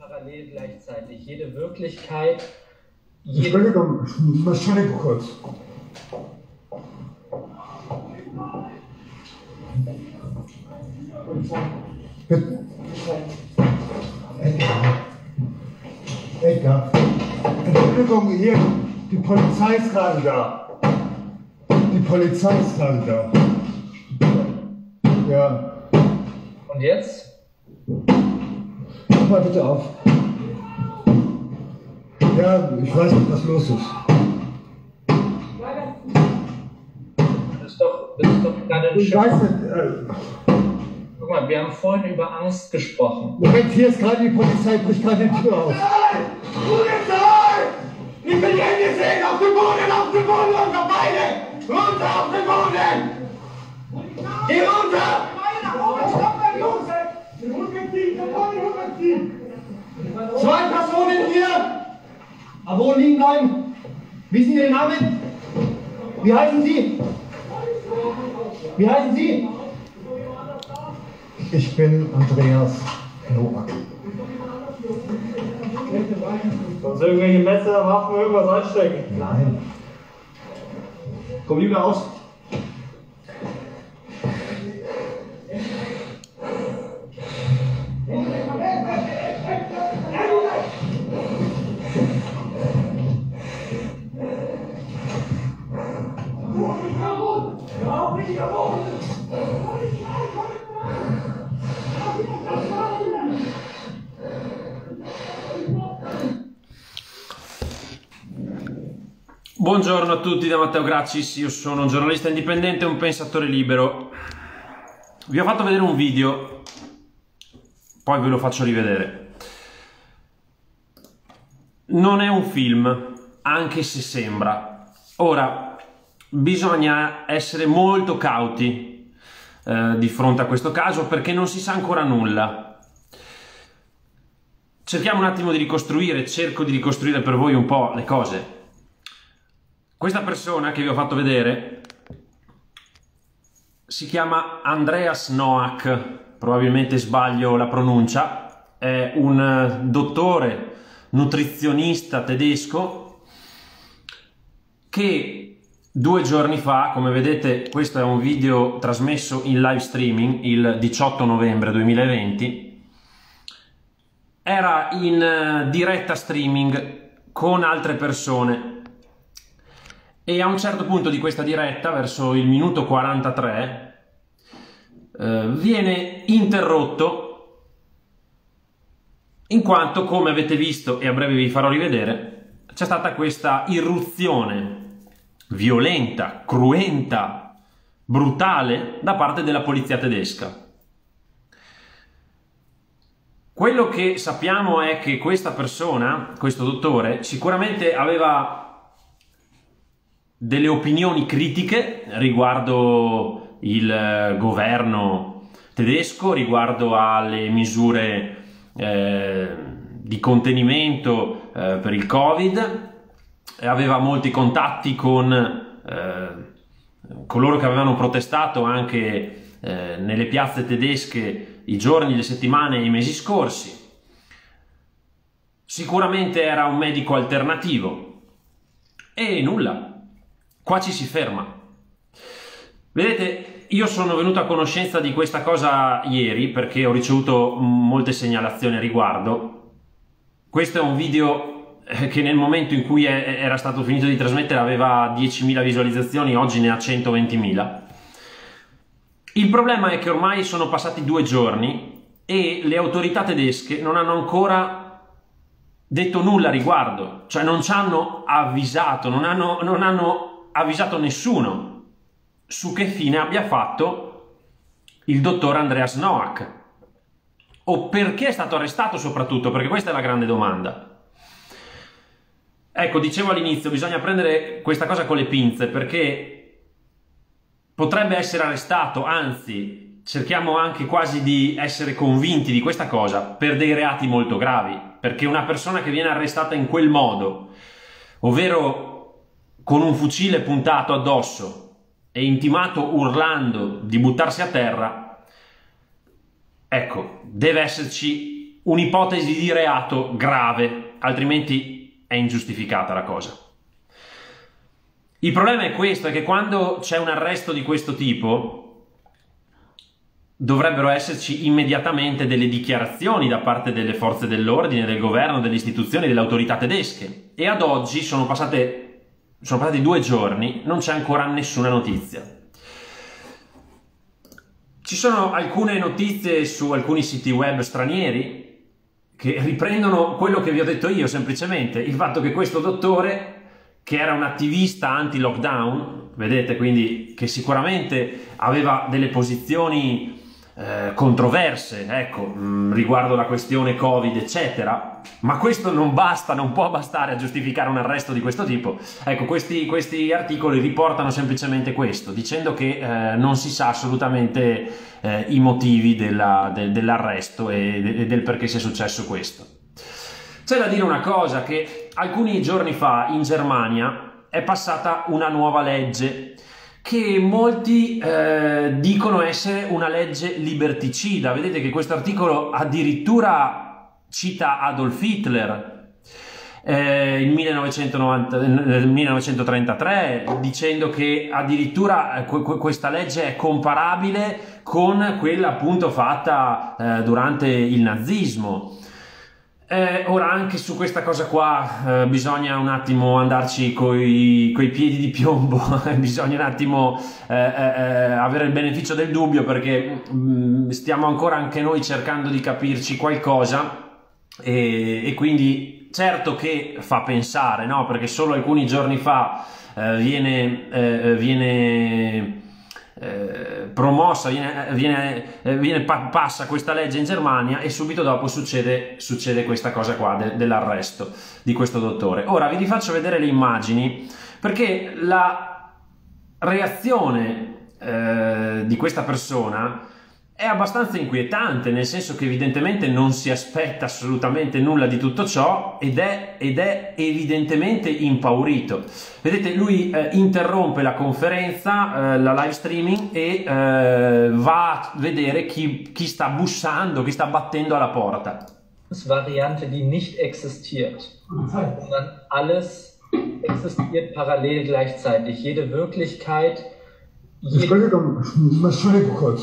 parallel gleichzeitig. Jede Wirklichkeit. Entschuldigung, Entschuldigung kurz. Bitte. Edgar. Entschuldigung, hier, die Polizei ist gerade da. Die Polizei ist gerade da. Ja. Und jetzt? Mach mal bitte auf. Ja, ich weiß nicht, was los ist. Das ist doch gerade ein Ich weiß nicht. Guck mal, wir haben vorhin über Angst gesprochen. Moment, hier ist gerade die Polizei, bricht gerade die Tür auf. Polizei! Ich bin hier gesehen, auf dem Boden, unsere Beine! Runter auf den Boden! Geh runter! Zwei Personen hier! Aber wo liegen bleiben? Wissen Sie den Namen? Wie heißen Sie? Wie heißen Sie? Ich bin Andreas Nowak. Sonst irgendwelche Messer, Waffen, irgendwas einstecken. Nein. Komm lieber aus. Buongiorno a tutti da Matteo Graccis, io sono un giornalista indipendente e un pensatore libero. Vi ho fatto vedere un video, poi ve lo faccio rivedere. Non è un film, anche se sembra. Ora, bisogna essere molto cauti di fronte a questo caso perché non si sa ancora nulla. Cerchiamo un attimo di ricostruire, cerco di ricostruire per voi un po' le cose. Questa persona che vi ho fatto vedere si chiama Andreas Nowak, probabilmente sbaglio la pronuncia, è un dottore nutrizionista tedesco che 2 giorni fa, come vedete questo è un video trasmesso in live streaming il 18 novembre 2020, era in diretta streaming con altre persone. E a un certo punto di questa diretta, verso il minuto 43, viene interrotto in quanto, come avete visto e a breve vi farò rivedere, c'è stata questa irruzione violenta, cruenta, brutale da parte della polizia tedesca. Quello che sappiamo è che questa persona, questo dottore, sicuramente aveva delle opinioni critiche riguardo il governo tedesco, riguardo alle misure di contenimento per il Covid, aveva molti contatti con coloro che avevano protestato anche nelle piazze tedesche i giorni, le settimane e i mesi scorsi. Sicuramente era un medico alternativo e nulla. Qua ci si ferma. Vedete, io sono venuto a conoscenza di questa cosa ieri perché ho ricevuto molte segnalazioni a riguardo. Questo è un video che nel momento in cui era stato finito di trasmettere aveva 10.000 visualizzazioni, oggi ne ha 120.000. Il problema è che ormai sono passati 2 giorni e le autorità tedesche non hanno ancora detto nulla a riguardo, cioè non ci hanno avvisato, non hanno avvisato nessuno su che fine abbia fatto il dottor Andreas Nowak o perché è stato arrestato, soprattutto perché questa è la grande domanda. Ecco, dicevo all'inizio, bisogna prendere questa cosa con le pinze perché potrebbe essere arrestato, anzi cerchiamo anche quasi di essere convinti di questa cosa, per dei reati molto gravi, perché una persona che viene arrestata in quel modo, ovvero con un fucile puntato addosso e intimato urlando di buttarsi a terra, ecco, deve esserci un'ipotesi di reato grave, altrimenti è ingiustificata la cosa. Il problema è questo, è che quando c'è un arresto di questo tipo dovrebbero esserci immediatamente delle dichiarazioni da parte delle forze dell'ordine, del governo, delle istituzioni, delle autorità tedesche, e ad oggi sono passati 2 giorni, non c'è ancora nessuna notizia. Ci sono alcune notizie su alcuni siti web stranieri che riprendono quello che vi ho detto io, semplicemente il fatto che questo dottore, che era un attivista anti-lockdown, vedete, quindi che sicuramente aveva delle posizioni controverse, ecco, riguardo la questione Covid, eccetera, ma questo non basta, non può bastare a giustificare un arresto di questo tipo. Ecco, questi articoli riportano semplicemente questo, dicendo che non si sa assolutamente i motivi dell'arresto e del perché sia successo questo. C'è da dire una cosa, che alcuni giorni fa in Germania è passata una nuova legge che molti dicono essere una legge liberticida. Vedete che questo articolo addirittura cita Adolf Hitler nel 1933, dicendo che addirittura questa legge è comparabile con quella appunto fatta durante il nazismo. Ora anche su questa cosa qua bisogna un attimo andarci coi piedi di piombo, bisogna un attimo avere il beneficio del dubbio, perché stiamo ancora anche noi cercando di capirci qualcosa, e quindi certo che fa pensare, no? Perché solo alcuni giorni fa passa questa legge in Germania e subito dopo succede questa cosa qua dell'arresto di questo dottore. Ora vi rifaccio vedere le immagini, perché la reazione di questa persona è abbastanza inquietante, nel senso che evidentemente non si aspetta assolutamente nulla di tutto ciò ed è evidentemente impaurito. Vedete, lui interrompe la conferenza, la live streaming, e va a vedere chi sta bussando, chi sta battendo alla porta. Variante, die nicht existiert, sondern alles existiert parallel gleichzeitig. Jede Wirklichkeit. Entschuldigung kurz.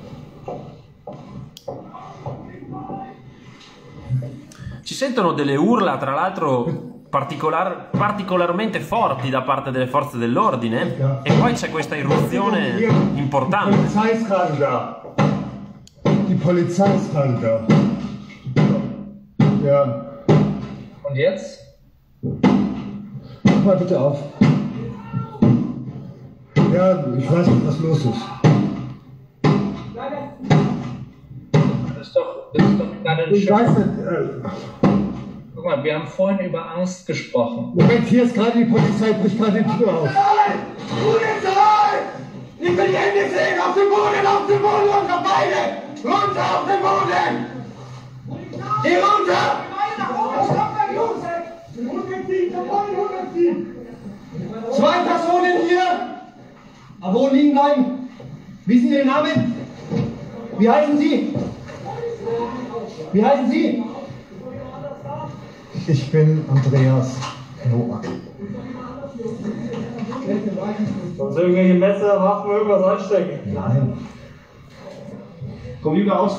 Si sentono delle urla, tra l'altro particolarmente forti da parte delle forze dell'ordine, e poi c'è questa irruzione importante. Die Polizei ist da. Ja. Und jetzt? Mach mal bitte auf. Ja, ich weiß nicht, was los ist. Das ist doch gerade ein Ich weiß nicht. Guck mal, wir haben vorhin über Angst gesprochen. Moment, hier ist gerade die Polizei, bricht gerade die Tür auf. Polizei! Ich will die Hände sehen! Auf den Boden, runter, beide! Runter auf den Boden! Geh runter! Zwei Personen hier! Aber wo liegen bleiben? Wie sind Ihre Namen? Wie heißen Sie? Wie heißen Sie? Ich bin Andreas Nowak. Sonst irgendwelche Messer, Waffen, irgendwas anstecken. Nein. Computer aus.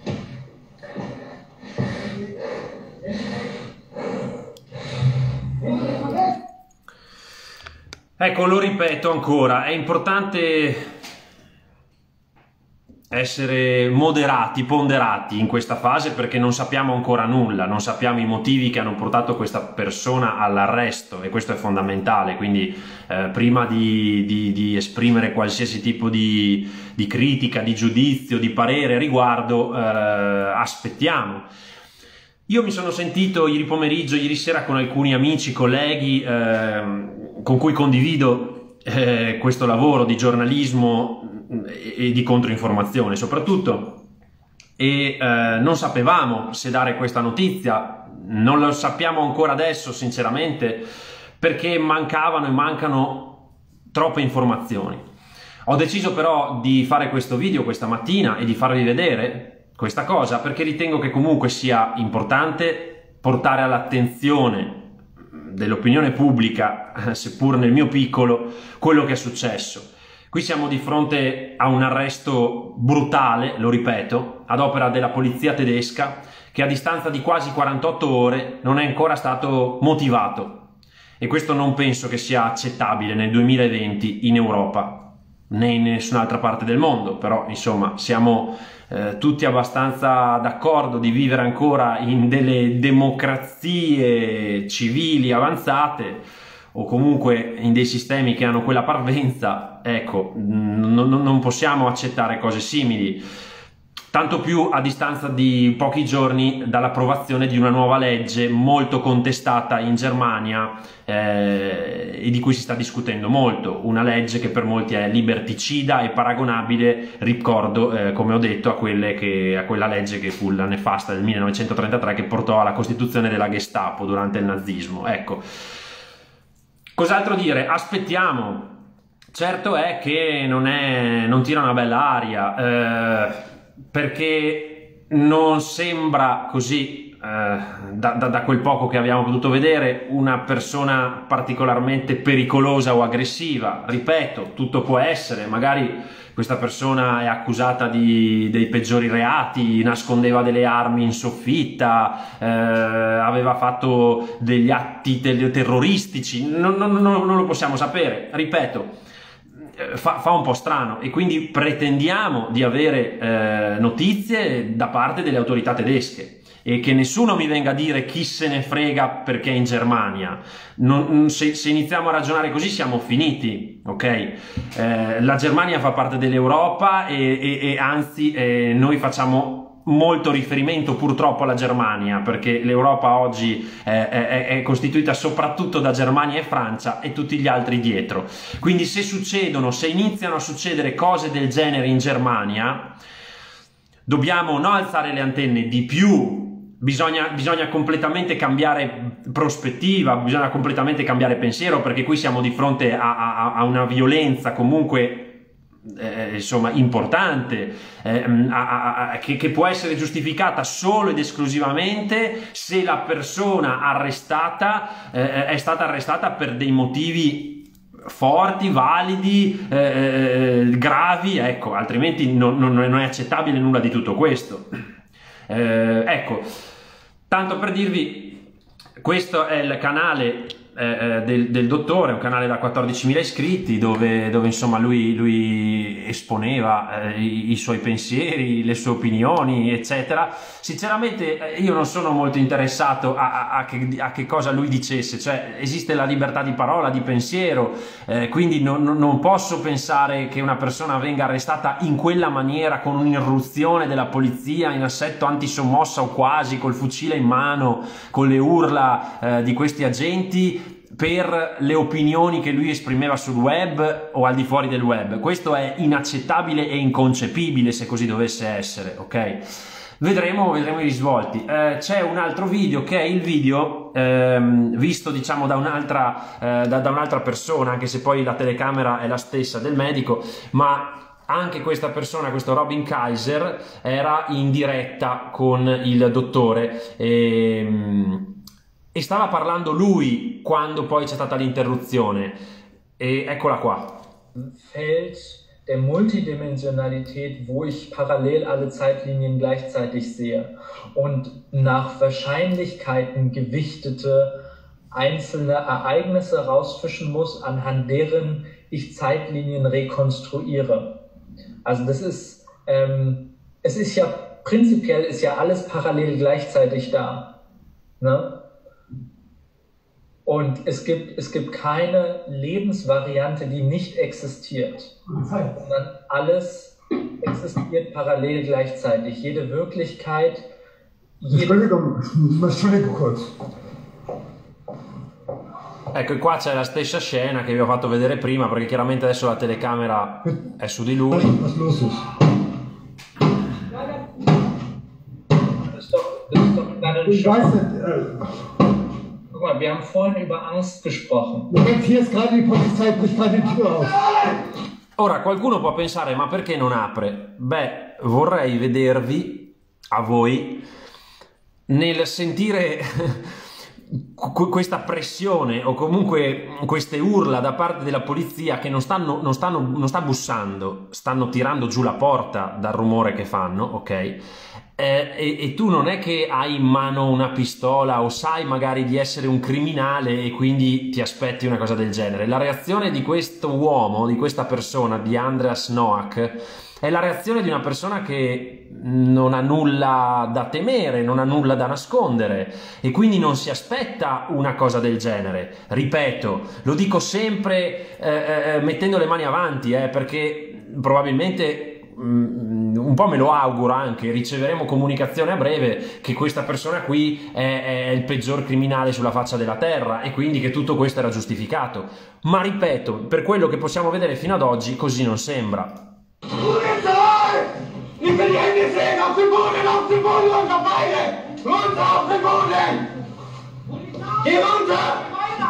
Ecco, lo ripeto ancora, è importante essere moderati, ponderati in questa fase, perché non sappiamo ancora nulla, non sappiamo i motivi che hanno portato questa persona all'arresto, e questo è fondamentale. Quindi prima di esprimere qualsiasi tipo di critica, di giudizio, di parere riguardo, aspettiamo. Io mi sono sentito ieri pomeriggio, ieri sera, con alcuni amici, colleghi con cui condivido questo lavoro di giornalismo e di controinformazione soprattutto, e non sapevamo se dare questa notizia, non lo sappiamo ancora adesso sinceramente, perché mancavano e mancano troppe informazioni. Ho deciso però di fare questo video questa mattina e di farvi vedere questa cosa, perché ritengo che comunque sia importante portare all'attenzione dell'opinione pubblica, seppur nel mio piccolo, quello che è successo. Qui siamo di fronte a un arresto brutale, lo ripeto, ad opera della polizia tedesca, che a distanza di quasi 48 ore non è ancora stato motivato. E questo non penso che sia accettabile nel 2020 in Europa, né in nessun'altra parte del mondo, però insomma siamo tutti abbastanza d'accordo di vivere ancora in delle democrazie civili avanzate, o comunque in dei sistemi che hanno quella parvenza. Ecco, non possiamo accettare cose simili, tanto più a distanza di pochi giorni dall'approvazione di una nuova legge molto contestata in Germania e di cui si sta discutendo molto, una legge che per molti è liberticida e paragonabile, ricordo, come ho detto, a quella legge che fu la nefasta del 1933 che portò alla costituzione della Gestapo durante il nazismo. Ecco, cos'altro dire? Aspettiamo. Certo è che non tira una bella aria, perché non sembra così, da quel poco che abbiamo potuto vedere, una persona particolarmente pericolosa o aggressiva. Ripeto, tutto può essere, magari questa persona è accusata dei peggiori reati, nascondeva delle armi in soffitta, aveva fatto degli atti terroristici, non lo possiamo sapere, ripeto. Fa un po' strano, e quindi pretendiamo di avere notizie da parte delle autorità tedesche, e che nessuno mi venga a dire chi se ne frega perché è in Germania. Se iniziamo a ragionare così siamo finiti, ok? La Germania fa parte dell'Europa e anzi noi facciamo molto riferimento purtroppo alla Germania, perché l'Europa oggi è costituita soprattutto da Germania e Francia e tutti gli altri dietro. Quindi se iniziano a succedere cose del genere in Germania, dobbiamo non alzare le antenne di più. Bisogna completamente cambiare prospettiva, bisogna completamente cambiare pensiero, perché qui siamo di fronte a una violenza comunque insomma importante, che può essere giustificata solo ed esclusivamente se la persona arrestata è stata arrestata per dei motivi forti, validi, gravi, ecco, altrimenti non è accettabile nulla di tutto questo. Ecco, tanto per dirvi, questo è il canale del dottore, un canale da 14.000 iscritti, dove insomma lui esponeva i suoi pensieri, le sue opinioni, eccetera. Sinceramente io non sono molto interessato a che cosa lui dicesse, cioè esiste la libertà di parola, di pensiero, quindi non posso pensare che una persona venga arrestata in quella maniera, con un'irruzione della polizia in assetto antisommossa o quasi, col fucile in mano, con le urla di questi agenti, per le opinioni che lui esprimeva sul web o al di fuori del web. Questo è inaccettabile e inconcepibile, se così dovesse essere, ok? Vedremo i risvolti. C'è un altro video, che è il video visto diciamo da un'altra persona, anche se poi la telecamera è la stessa del medico, ma anche questa persona, questo Robin Kaiser, era in diretta con il dottore e stava parlando lui quando poi c'è stata l'interruzione, e eccola qua. Feld der Multidimensionalität, wo ich parallel alle Zeitlinien gleichzeitig sehe und nach Wahrscheinlichkeiten gewichtete einzelne Ereignisse rausfischen muss, anhand deren ich Zeitlinien rekonstruiere. Also das ist, es ist ja, prinzipiell ist ja alles parallel gleichzeitig da, ne? Und es gibt keine Lebensvariante, die nicht existiert, sondern alles existiert parallel gleichzeitig. Jede Wirklichkeit... Entschuldigung kurz. Ecco, qua c'è la stessa scena che vi ho fatto vedere prima, perché chiaramente adesso la telecamera è su di lui. Ich weiß nicht. Guck mal, wir haben vorhin über Angst gesprochen. Moment, hier ist gerade die Polizei, bricht gerade die Tür auf. Ora qualcuno può pensare, ma perché non apre? Beh, vorrei vedervi a voi nel sentire questa pressione o comunque queste urla da parte della polizia che non sta bussando, stanno tirando giù la porta dal rumore che fanno, ok? E tu non è che hai in mano una pistola o sai magari di essere un criminale e quindi ti aspetti una cosa del genere. La reazione di questo uomo, di questa persona, di Andreas Noack, è la reazione di una persona che non ha nulla da temere, non ha nulla da nascondere e quindi non si aspetta una cosa del genere. Ripeto, lo dico sempre mettendo le mani avanti, perché probabilmente un po' me lo auguro anche, riceveremo comunicazione a breve che questa persona qui è il peggior criminale sulla faccia della terra e quindi che tutto questo era giustificato. Ma ripeto, per quello che possiamo vedere fino ad oggi così non sembra. Ich will die Hände sehen, auf den Boden, runter, beide! Runter auf den Boden! Geh runter!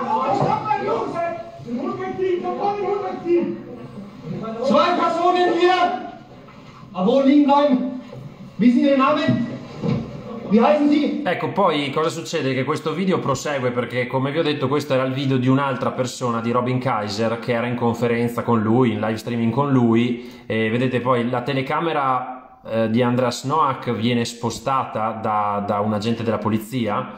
Zwei Personen hier! Aber liegen bleiben! Wie sind Ihre Namen? Wie heißen Sie? Ecco, poi cosa succede? Che questo video prosegue perché, come vi ho detto, questo era il video di un'altra persona, di Robin Kaiser, che era in conferenza con lui, in live streaming con lui, e vedete poi la telecamera di Andreas Noack viene spostata da un agente della polizia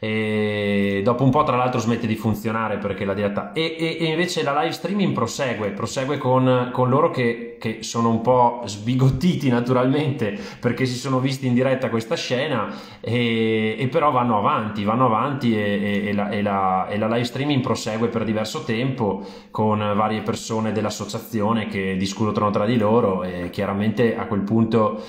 e dopo un po' tra l'altro smette di funzionare perché la diretta e invece la live streaming prosegue con loro che sono un po' sbigottiti naturalmente perché si sono visti in diretta questa scena e però vanno avanti e la live streaming prosegue per diverso tempo con varie persone dell'associazione che discutono tra di loro e chiaramente a quel punto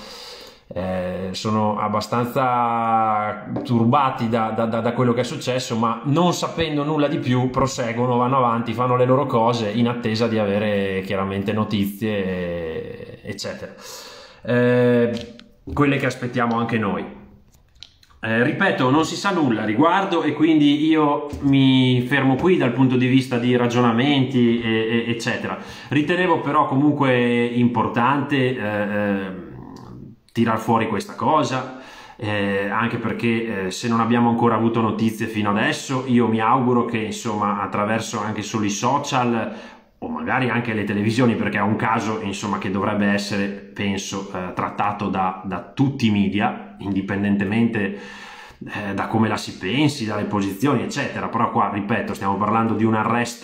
sono abbastanza turbati da quello che è successo, ma non sapendo nulla di più proseguono, vanno avanti, fanno le loro cose in attesa di avere chiaramente notizie eccetera, quelle che aspettiamo anche noi. Ripeto, non si sa nulla a riguardo e quindi io mi fermo qui dal punto di vista di ragionamenti eccetera. Ritenevo però comunque importante tirar fuori questa cosa, anche perché se non abbiamo ancora avuto notizie fino adesso, io mi auguro che insomma attraverso anche solo i social o magari anche le televisioni, perché è un caso insomma che dovrebbe essere, penso, trattato da tutti i media, indipendentemente da come la si pensi, dalle posizioni eccetera, però qua ripeto stiamo parlando di un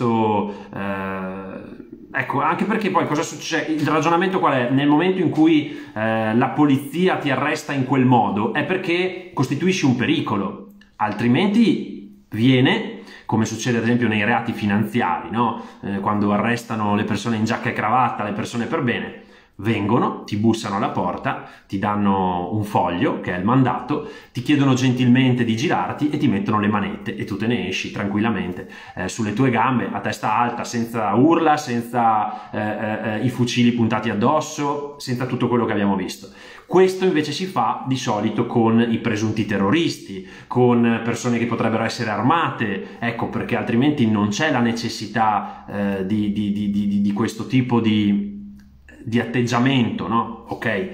arresto. Ecco, anche perché poi cosa succede? Il ragionamento qual è? Nel momento in cui la polizia ti arresta in quel modo è perché costituisci un pericolo, altrimenti viene, come succede ad esempio nei reati finanziari, no? Quando arrestano le persone in giacca e cravatta, le persone per bene, vengono, ti bussano alla porta, ti danno un foglio che è il mandato, ti chiedono gentilmente di girarti e ti mettono le manette e tu te ne esci tranquillamente sulle tue gambe a testa alta, senza urla, senza i fucili puntati addosso, senza tutto quello che abbiamo visto. Questo invece si fa di solito con i presunti terroristi, con persone che potrebbero essere armate, ecco perché altrimenti non c'è la necessità di questo tipo di atteggiamento, no? Ok,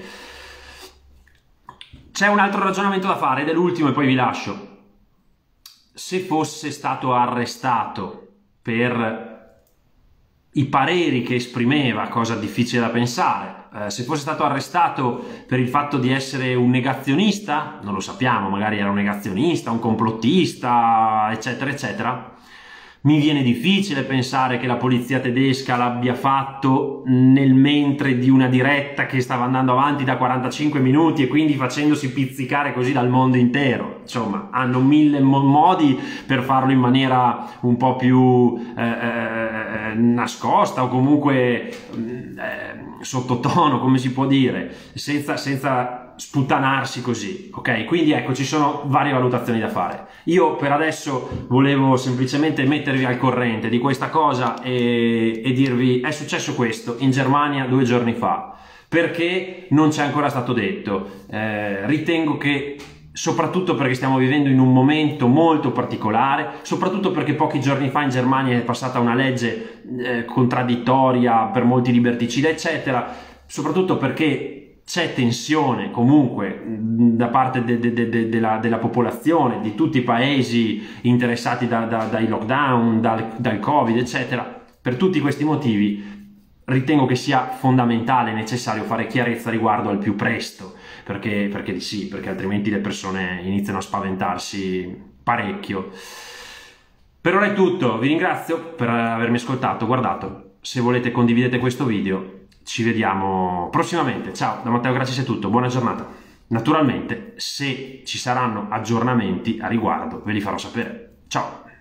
c'è un altro ragionamento da fare ed è l'ultimo e poi vi lascio. Se fosse stato arrestato per i pareri che esprimeva, cosa difficile da pensare, se fosse stato arrestato per il fatto di essere un negazionista, non lo sappiamo, magari era un negazionista, un complottista eccetera eccetera, mi viene difficile pensare che la polizia tedesca l'abbia fatto nel mentre di una diretta che stava andando avanti da 45 minuti e quindi facendosi pizzicare così dal mondo intero. Insomma, hanno mille modi per farlo in maniera un po' più nascosta o comunque sottotono, come si può dire, senza sputtanarsi così, ok? Quindi ecco, ci sono varie valutazioni da fare. Io per adesso volevo semplicemente mettervi al corrente di questa cosa e dirvi è successo questo in Germania 2 giorni fa, perché non c'è ancora stato detto. Ritengo che soprattutto perché stiamo vivendo in un momento molto particolare, soprattutto perché pochi giorni fa in Germania è passata una legge contraddittoria, per molti liberticida eccetera, soprattutto perché c'è tensione comunque da parte della popolazione, di tutti i paesi interessati dai lockdown, dal Covid, eccetera. Per tutti questi motivi ritengo che sia fondamentale e necessario fare chiarezza riguardo al più presto, perché altrimenti le persone iniziano a spaventarsi parecchio. Per ora è tutto, vi ringrazio per avermi ascoltato, guardato, se volete condividete questo video, ci vediamo prossimamente. Ciao, da Matteo Gracis è tutto, buona giornata. Naturalmente, se ci saranno aggiornamenti a riguardo, ve li farò sapere. Ciao!